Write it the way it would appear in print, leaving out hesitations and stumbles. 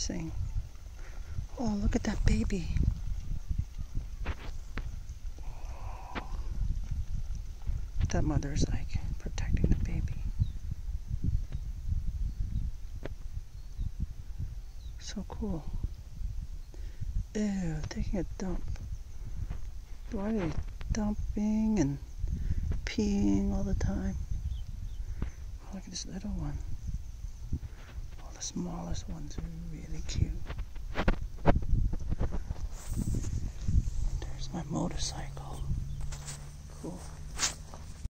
embarrassing. Oh, look at that baby. That mother's like protecting the baby. So cool. Ew, taking a dump. Why are they dumping and peeing all the time? Oh, look at this little one. Oh, the smallest ones are really cute. There's my motorcycle. Cool.